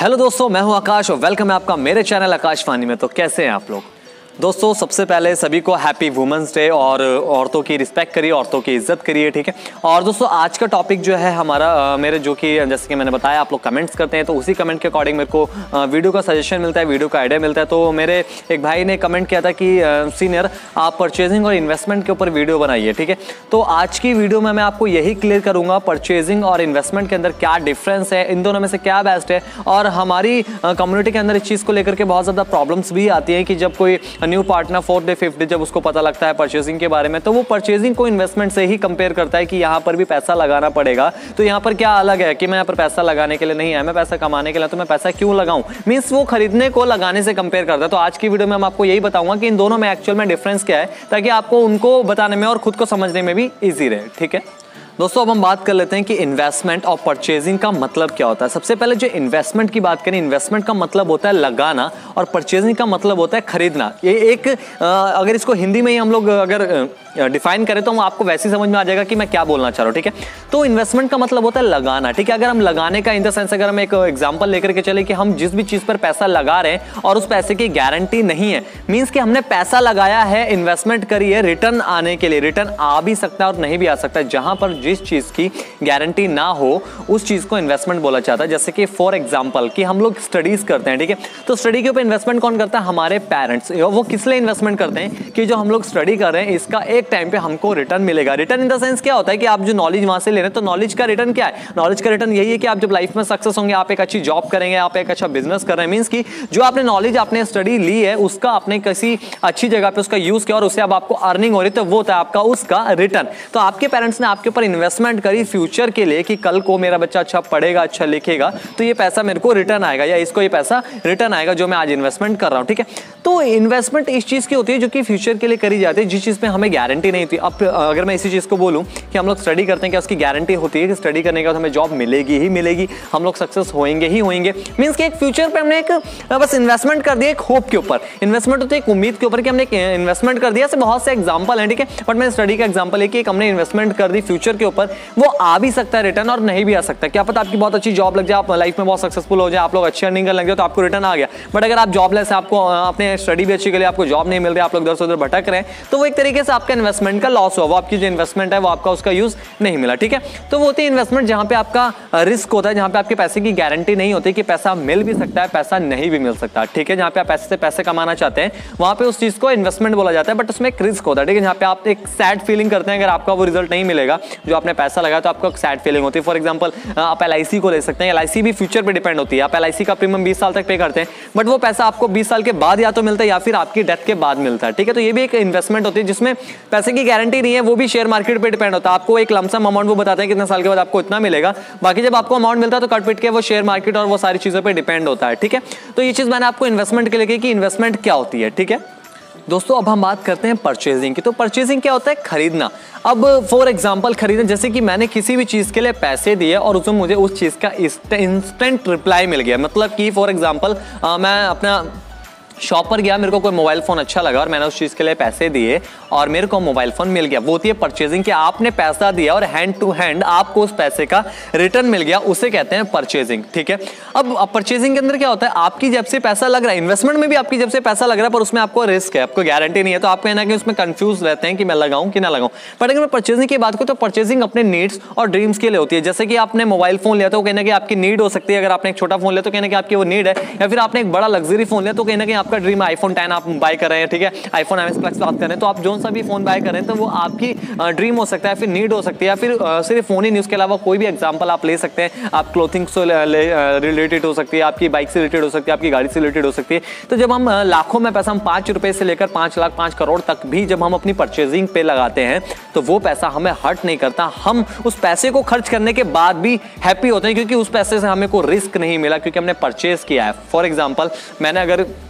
Hello दोस्तों, मैं हूं आकाश और वेलकम है आपका मेरे चैनल आकाश वाणी में। तो कैसे हैं आप लोग दोस्तों? सबसे पहले सभी को हैप्पी वुमेंस डे और औरतों की रिस्पेक्ट करिए, औरतों की इज्जत करिए, ठीक है। और दोस्तों आज का टॉपिक जो है हमारा मेरे जो कि जैसे कि मैंने बताया आप लोग कमेंट्स करते हैं, तो उसी कमेंट के अकॉर्डिंग मेरे को वीडियो का सजेशन मिलता है, वीडियो का आइडिया मिलता है। तो मेरे एक भाई ने कमेंट किया था कि सीनियर आप परचेजिंग और इन्वेस्टमेंट के ऊपर वीडियो बनाइए, ठीक है। तो आज की वीडियो में मैं आपको यही क्लियर करूँगा परचेजिंग और इन्वेस्टमेंट के अंदर क्या डिफरेंस है, इन दोनों में से क्या बेस्ट है। और हमारी कम्युनिटी के अंदर इस चीज़ को लेकर के बहुत ज़्यादा प्रॉब्लम्स भी आती हैं कि जब कोई new partner 4th day 5th day जब उसको पता लगता है परचेजिंग के बारे में, तो वो परचेजिंग को इन्वेस्टमेंट से ही कंपेयर करता है कि यहाँ पर भी पैसा लगाना पड़ेगा। तो यहाँ पर क्या अलग है कि मैं यहाँ पर पैसा लगाने के लिए नहीं है, मैं पैसा कमाने के लिए, तो मैं पैसा क्यों लगाऊं? मीन्स वो खरीदने को लगाने से कंपेयर करता है। तो आज की वीडियो में मैं आपको यही बताऊंगा कि इन दोनों में एक्चुअल में डिफरेंस क्या है, ताकि आपको उनको बताने में और खुद को समझने में भी ईजी रहे, ठीक है। दोस्तों अब हम बात कर लेते हैं कि इन्वेस्टमेंट और परचेजिंग का मतलब क्या होता है। सबसे पहले जो इन्वेस्टमेंट की बात करें, इन्वेस्टमेंट का मतलब होता है लगाना और परचेजिंग का मतलब होता है खरीदना। ये एक अगर इसको हिंदी में ही हम लोग अगर डिफाइन करें तो हम आपको वैसे ही समझ में आ जाएगा कि मैं क्या बोलना चाह रहा हूँ, ठीक है। तो इन्वेस्टमेंट का मतलब होता है लगाना, ठीक है। अगर हम लगाने का इन द सेंस अगर हम एक एग्जांपल लेकर के चले कि हम जिस भी चीज़ पर पैसा लगा रहे हैं और उस पैसे की गारंटी नहीं है, मीन्स कि हमने पैसा लगाया है, इन्वेस्टमेंट करी है, रिटर्न आने के लिए, रिटर्न आ भी सकता है और नहीं भी आ सकता है। जहां पर जिस चीज़ की गारंटी ना हो उस चीज़ को इन्वेस्टमेंट बोला जाता है। जैसे कि फॉर एग्जाम्पल कि हम लोग स्टडीज करते हैं, ठीक है। तो स्टडी के ऊपर इन्वेस्टमेंट कौन करता है? हमारे पेरेंट्स। वो किस लिए इन्वेस्टमेंट करते हैं कि जो हम लोग स्टडी कर रहे हैं इसका एक टाइम पे हमको रिटर्न मिलेगा। रिटर्न इन द सेंस क्या होता है कि आप जो नॉलेज वहां से ले रहे हैं, तो नॉलेज का रिटर्न क्या है? नॉलेज का रिटर्न यही है कि आप जब लाइफ में सक्सेस होंगे, आप एक अच्छी जॉब करेंगे, आप एक अच्छा बिजनेस कर रहे हैं, मींस कि जो आपने नॉलेज आपने स्टडी ली है उसका आपने किसी अच्छी जगह पे उसका यूज किया और उससे अब आपको अर्निंग हो रही है, तो वो होता है आपका उसका रिटर्न। तो आपके पेरेंट्स ने आपके ऊपर इन्वेस्टमेंट करी फ्यूचर के लिए कि कल को मेरा बच्चा अच्छा पढ़ेगा, अच्छा लिखेगा, तो ये पैसा मेरे को रिटर्न आएगा या इसको ये पैसा रिटर्न आएगा जो मैं आज इन्वेस्टमेंट कर रहा हूं, ठीक है। तो इन्वेस्टमेंट इस चीज की होती है जो कि फ्यूचर के लिए करी जाती है, जिस चीज में हमें गारंटी नहीं होती। अब अगर मैं इसी चीज को बोलूं कि हम लोग स्टडी करते हैं, क्या उसकी गारंटी होती है कि स्टडी करने के बाद हमें जॉब मिलेगी ही मिलेगी, हम लोग सक्सेस होंगे ही होंगे? मींस कि एक फ्यूचर पे हमने एक बस इन्वेस्टमेंट कर दिया, एक होप के ऊपर इन्वेस्टमेंट होती है, एक उम्मीद के ऊपर कि हमने इन्वेस्टमेंट कर दिया। ऐसे बहुत से एग्जांपल हैं, ठीक है। बट मैं स्टडी का एग्जांपल है कि हमने इन्वेस्टमेंट कर दी फ्यूचर के ऊपर, वो आ भी सकता है रिटर्न और नहीं भी आ सकता। क्या पता आपकी बहुत अच्छी जॉब लग जाए, आप लाइफ में बहुत सक्सेसफुल हो जाए, आप लोग अच्छी अर्निंग करने लग जाए तो आपको रिटर्न आ गया। बट अगर आप जॉबलेस है, आपको अपने स्टडी भी अच्छी के लिए आपको जॉब नहीं मिल रही, आप लोग इधर से उधर भटक रहे हैं, तो वो एक तरीके से आपका इन्वेस्टमेंट का लॉस हुआ। वो आपकी जो इन्वेस्टमेंट है वो आपका उसका यूज नहीं मिला, ठीक है। तो वो होती है इन्वेस्टमेंट जहां पे आपका रिस्क होता है, जहां पे आपके पैसे की गारंटी नहीं होती कि पैसा मिल भी सकता है, पैसा नहीं भी मिल सकता, ठीक है। जहां पे आप पैसे से पैसे कमाना चाहते हैं वहां पे उस चीज को इन्वेस्टमेंट बोला जाता है, बट उसमें एक रिस्क होता है, ठीक है। जहां पे आप एक सैड फीलिंग करते हैं अगर आपका वो रिजल्ट नहीं मिलेगा जो आपने पैसा लगाया, तो आपको एक सैड फीलिंग होती है। फॉर एग्जाम्पल आप LIC को ले सकते हैं। LIC भी फ्यूचर पे डिपेंड होती है। आप LIC का प्रीमियम 20 साल तक पे करते हैं, बट वो पैसा आपको 20 साल के बाद या तो मिलता है या फिर आपकी डेथ के बाद मिलता है, ठीक है। तो ये भी एक इन्वेस्टमेंट होती है जिसमें पैसे की गारंटी नहीं है, वो भी शेयर मार्केट पे डिपेंड होता है। आपको एक लमसम अमाउंट वो बताते हैं कितने साल के बाद आपको इतना मिलेगा, बाकी जब आपको अमाउंट मिलता है तो कट पिट के वो शेयर मार्केट और वो सारी चीजों पे डिपेंड होता है, ठीक है। तो ये चीज मैंने आपको इन्वेस्टमेंट के लिए कही कि इन्वेस्टमेंट क्या होती है, ठीक है। दोस्तों अब हम बात करते हैं परचेजिंग की। तो परचेजिंग क्या होता है? खरीदना। अब फॉर एग्जांपल खरीदना, जैसे कि मैंने किसी भी चीज़ के लिए पैसे दिए और उसमें मुझे उस चीज़ का इंस्टेंट रिप्लाई मिल गया। मतलब कि फॉर एग्जांपल मैं अपना शॉप पर गया, मेरे को कोई मोबाइल फोन अच्छा लगा और मैंने उस चीज़ के लिए पैसे दिए और मेरे को मोबाइल फोन मिल गया। वो होती है परचेजिंग कि आपने पैसा दिया और हैंड टू हैंड आपको उस पैसे का रिटर्न मिल गया, उसे कहते हैं परचेजिंग, ठीक है। अब परचेजिंग के अंदर क्या होता है? आपकी जब से पैसा लग रहा है, इन्वेस्टमेंट में भी आपकी जब से पैसा लग रहा है, पर उसमें आपको रिस्क है, आपको गारंटी नहीं है, तो आप कहना कि उसमें कंफ्यूज रहते हैं कि मैं लगाऊं कि ना लगाऊं। बट अगर मैं परचेजिंग की बात करूं तो परचेजिंग अपने नीड्स और ड्रीम्स के लिए होती है। जैसे कि आपने मोबाइल फोन लिया तो कहना कि आपकी नीड हो सकती है, अगर आपने एक छोटा फोन लिया तो कहना कि आपकी वो नीड है, या फिर आपने एक बड़ा लग्जरी फोन लिया तो कहना कि आपका ड्रीम आईफोन 10 आप बाय कर रहे हैं, ठीक है, आईफोन MS Plus बात कर रहे हैं, तो आप जो सा भी फोन बाय कर रहे हैं तो वो आपकी ड्रीम हो सकता है, फिर नीड हो सकती है, या फिर सिर्फ फोन ही नहीं, उसके अलावा कोई भी एग्जांपल आप ले सकते हैं। आप क्लोथिंग से रिलेटेड हो सकती है, आपकी बाइक से रिलेटेड हो सकती है, आपकी गाड़ी से रिलेटेड हो सकती है। तो जब हम लाखों में पैसा, हम 5 रुपए से लेकर 5 लाख 5 करोड़ तक भी जब हम अपनी परचेजिंग पे लगाते हैं तो वो पैसा हमें हर्ट नहीं करता। हम उस पैसे को खर्च करने के बाद भी हैप्पी होते हैं क्योंकि उस पैसे से हमें कोई रिस्क नहीं मिला, क्योंकि हमने परचेज किया है। फॉर एग्जाम्पल मैंने अगर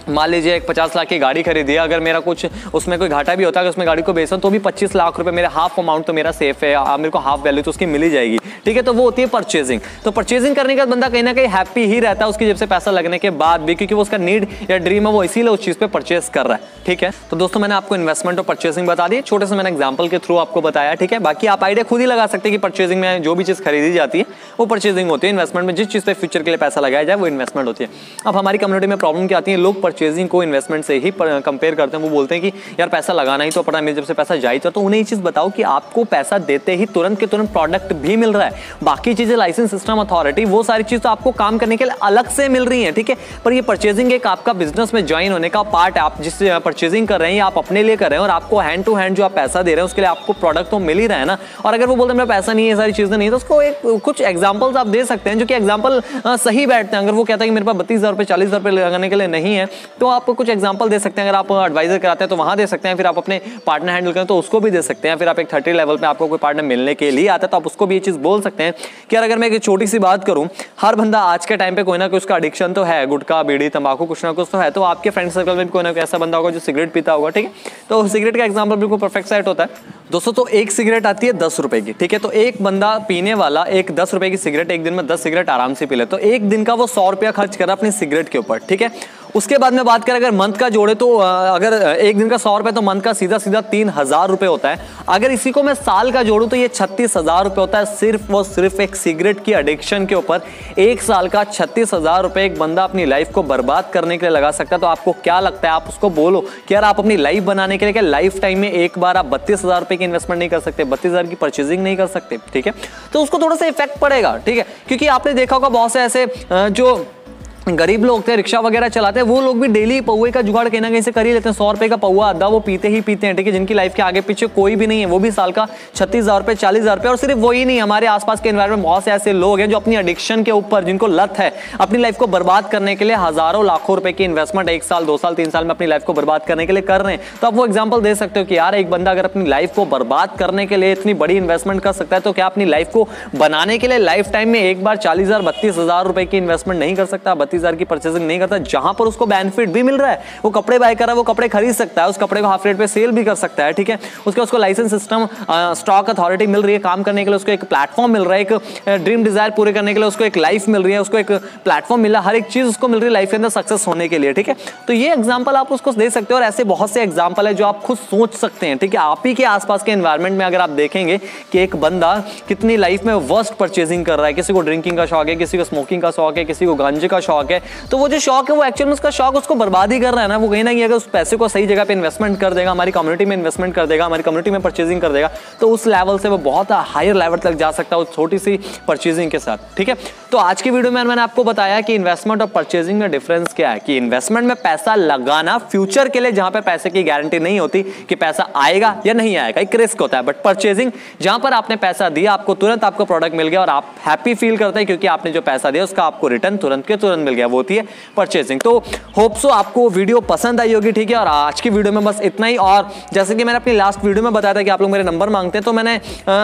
मान लीजिए एक 50 लाख की गाड़ी खरीदी है, अगर मेरा कुछ उसमें कोई घाटा भी होता है, उसमें गाड़ी को बेचूं तो भी 25 लाख रुपए मेरे हाफ अमाउंट तो मेरा सेफ है, मेरे को हाफ वैल्यू तो उसकी मिल ही जाएगी, ठीक है। तो वो होती है परचेजिंग। तो परचेजिंग करने का बंदा कहीं ना कहीं हैप्पी ही रहता है उसकी जेब से पैसा लगने के बाद भी, क्योंकि वो उसका नीड या ड्रीम है, वो इसीलिए उस चीज पे परचेज कर रहा है, ठीक है। तो दोस्तों मैंने आपको इन्वेस्टमेंट और परचेजिंग बता दी, छोटे से मैंने एग्जाम्पल के थ्रू आपको बताया, ठीक है। बाकी आप आइडिया खुद ही लगा सकते हैं कि परचेजिंग में जो भी चीज खरीदी जाती है वो परचेजिंग होती है, इन्वेस्टमेंट में जिस चीज पे फ्यूचर के लिए पैसा लगाया जाए वो इन्वेस्टमेंट होती है। अब हमारी कम्युनिटी में प्रॉब्लम क्या आती है, लोग परचेजिंग को इन्वेस्टमेंट से ही कंपेयर करते हैं। वो बोलते हैं कि यार पैसा लगाना ही तो पड़ा, मेरे जब से पैसा जाए तो उन्हें ये चीज बताओ कि आपको पैसा देते ही तुरंत के तुरंत प्रोडक्ट भी मिल रहा है, बाकी चीजें लाइसेंस सिस्टम अथॉरिटी वो सारी चीज तो आपको काम करने के लिए अलग से मिल रही है, ठीक है। पर ये परचेजिंग एक आपका बिजनेस में ज्वाइन होने का पार्ट है, आप जिस परचेजिंग कर रहे हैं आप अपने लिए कर रहे हैं और आपको हैंड टू हैंड जो आप पैसा दे रहे हैं उसके लिए आपको प्रोडक्ट तो मिल ही रहा है ना। और अगर वो बोलते हैं मेरा पैसा नहीं है, सारी चीजें नहीं है, तो उसको एक कुछ एग्जाम्पल्स आप दे सकते हैं जो कि एग्जाम्पल सही बैठते हैं। अगर वो कहता है कि मेरे पास 32,000 रुपए 40,000 रुपए लगाने के लिए नहीं है, तो आप कुछ एग्जाम्पल दे सकते हैं। अगर आप एडवाइजर कराते हैं तो वहां दे सकते हैं, फिर आप अपने पार्टनर हैंडल करें तो उसको भी दे सकते हैं, फिर आप एक 30 लेवल पे आपको कोई पार्टनर मिलने के लिए आता है तो आप उसको भी ये चीज बोल सकते हैं कि अगर मैं एक छोटी सी बात करूं, हर बंदा आज के टाइम पे कोई ना कोई उसका एडिक्शन तो है, गुटखा बीड़ी तंबाकू कुछ ना कुछ तो है। तो आपके फ्रेंड सर्कल में भी कोई ना कोई ऐसा बंदा होगा जो सिगरेट पीता होगा, ठीक है। तो सिगरेट का एग्जाम्पल बिल्कुल परफेक्ट सेट होता है दोस्तों। तो एक सिगरेट आती है 10 रुपए की, ठीक है। तो एक बंदा पीने वाला एक 10 रुपए की सिगरेट एक दिन में 10 सिगरेट आराम से पी ले, तो एक दिन का वो 100 रुपया खर्च कर रहा है अपनी सिगरेट के ऊपर, ठीक है। उसके बाद में बात करें अगर मंथ का जोड़े तो अगर एक दिन का 100 रुपए तो मंथ का सीधा सीधा 3,000 रुपए होता है। अगर इसी को मैं साल का जोड़ूं तो ये 36,000 रुपए होता है, सिर्फ वो सिर्फ एक सिगरेट की एडिक्शन के ऊपर। एक साल का 36,000 रुपए एक बंदा अपनी लाइफ को बर्बाद करने के लिए लगा सकता है। तो आपको क्या लगता है, आप उसको बोलो कि यार आप अपनी लाइफ बनाने के लिए क्या लाइफ टाइम में एक बार आप 32,000 रुपए की इन्वेस्टमेंट नहीं कर सकते, 32,000 की परचेजिंग नहीं कर सकते, ठीक है। तो उसको थोड़ा सा इफेक्ट पड़ेगा, ठीक है। क्योंकि आपने देखा होगा बहुत से ऐसे जो गरीब लोग थे, रिक्शा वगैरह चलाते हैं, वो लोग भी डेली पौवे का जुगाड़ कहीं ना कहीं से कर ही लेते हैं। 100 रुपए का पौवा आधा वो पीते ही पीते हैं, ठीक है। जिनकी लाइफ के आगे पीछे कोई भी नहीं है, वो भी साल का 36,000 रुपए 40,000 रुपए। और सिर्फ वही नहीं, हमारे आसपास के एनवायरमेंट में बहुत से ऐसे लोग हैं जो अपनी एडिक्शन के ऊपर, जिनको लत है, अपनी लाइफ को बर्बाद करने के लिए हजारों लाखों रुपए की इन्वेस्टमेंट 1 साल 2 साल 3 साल में अपनी लाइफ को बर्बाद करने के लिए कर रहे हैं। तो आप वो एग्जाम्पल दे सकते हो कि यार एक बंदा अगर अपनी लाइफ को बर्बाद करने के लिए इतनी बड़ी इन्वेस्टमेंट कर सकता है, तो क्या अपनी लाइफ को बनाने के लिए लाइफ टाइम में एक बार 40,000 32,000 रुपए की इन्वेस्टमेंट नहीं कर सकता, 32,000 की परचेजिंग करता, जहां पर उसको बेनिफिट भी मिल रहा है। वो कपड़े बाय कर रहा है, वो कपड़े खरीद सकता है, उस कपड़े को हाफ रेट पे सेल भी कर सकता है, ठीक है। उसको लाइसेंस सिस्टम स्टॉक अथॉरिटी मिल रही है काम करने के लिए, उसको एक प्लेटफॉर्म मिल रहा है, एक ड्रीम डिजायर पूरे करने के लिए उसको एक लाइफ मिल रही है, उसको एक प्लेटफॉर्म मिला, हर एक चीज उसको मिल रही है लाइफ के अंदर सक्सेस होने के लिए, ठीक है। तो ये एग्जाम्पल आप उसको दे सकते हो और ऐसे बहुत से एग्जाम्पल है जो आप खुद सोच सकते हैं, ठीक है। आप ही के आसपास के एनवायरमेंट में अगर आप देखेंगे कि एक बंदा कितनी लाइफ में वर्स्ट परचेजिंग कर रहा है, किसी को ड्रिंकिंग का शौक है, किसी को स्मोकिंग का शौक है, किसी को गांजे का शौक है, तो वो जो शौक है वो एक्चुअली उसका शौक उसको बर्बाद ही कर रहा है ना। वो कहीं ना कहीं अगर उस पैसे को सही जगह पे इन्वेस्टमेंट कर देगा, हमारी कम्युनिटी में इन्वेस्टमेंट कर देगा, हमारी कम्युनिटी में परचेजिंग कर देगा, तो उस लेवल से वो बहुत हायर लेवल तक जा सकता है उस छोटी सी परचेजिंग के साथ, ठीक है। तो आज की वीडियो में मैंने आपको बताया कि इन्वेस्टमेंट और परचेजिंग में डिफरेंस क्या है, कि इन्वेस्टमेंट में पैसा लगाना फ्यूचर के लिए, जहां पे पैसे की गारंटी नहीं होती कि पैसा आएगा या नहीं आएगा, एक रिस्क होता है। बट परचेजिंग जहां पर आपने पैसा दिया, आपको तुरंत आपको प्रोडक्ट मिल गया और आप हैप्पी फील करते हैं क्योंकि आपने जो पैसा दिया उसका आपको रिटर्न तुरंत के तुरंत मिल गया, वो होती है परचेजिंग। तो होप सो आपको वीडियो पसंद आई होगी, ठीक है। और आज की वीडियो में बस इतना ही। और जैसे कि मैंने अपनी लास्ट वीडियो में बताया था कि आप लोग मेरे नंबर मांगते हैं, तो मैंने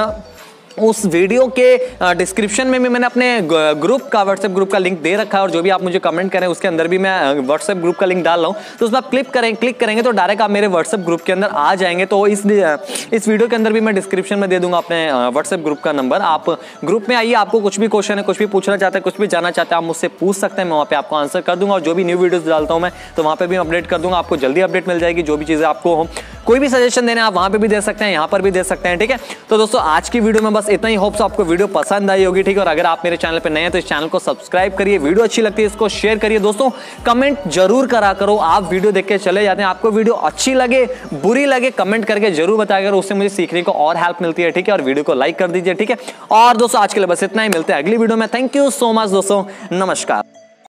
उस वीडियो के डिस्क्रिप्शन में भी मैंने अपने ग्रुप का, व्हाट्सएप ग्रुप का लिंक दे रखा है। और जो भी आप मुझे कमेंट करें उसके अंदर भी मैं व्हाट्सएप ग्रुप का लिंक डाल रहा हूँ, तो उसमें आप क्लिक करेंगे तो डायरेक्ट आप मेरे व्हाट्सएप ग्रुप के अंदर आ जाएंगे। तो इस वीडियो के अंदर भी मैं डिस्क्रिप्शन में दे दूंगा अपने व्हाट्सएप ग्रुप का नंबर। आप ग्रुप में आइए, आपको कुछ भी क्वेश्चन है, कुछ भी पूछना चाहते हैं, कुछ भी जानना चाहते हैं, आप मुझसे पूछ सकते हैं, मैं वहाँ पे आपको आंसर कर दूंगा। और जो भी न्यू वीडियोस डालता हूँ मैं, तो वहाँ पे भी अपडेट कर दूंगा, आपको जल्दी अपडेट मिल जाएगी। जो भी चीज़ें आपको हो, कोई भी सजेशन देने आप वहाँ पे भी दे सकते हैं, यहाँ पर भी दे सकते हैं, ठीक है। तो दोस्तों आज की वीडियो में बस इतना ही। होप्स आपको वीडियो पसंद आई होगी, ठीक है। और अगर आप मेरे चैनल पे नए हैं तो इस चैनल को सब्सक्राइब करिए, वीडियो अच्छी लगती है इसको शेयर करिए। दोस्तों कमेंट जरूर करा करो, आप वीडियो देख के चले जाते हैं, आपको वीडियो अच्छी लगे बुरी लगे कमेंट करके जरूर बताया करो, उससे मुझे सीखने को और हेल्प मिलती है, ठीक है। और वीडियो को लाइक कर दीजिए, ठीक है। और दोस्तों आज के लिए बस इतना ही, मिलते हैं अगली वीडियो में। थैंक यू सो मच दोस्तों, नमस्कार।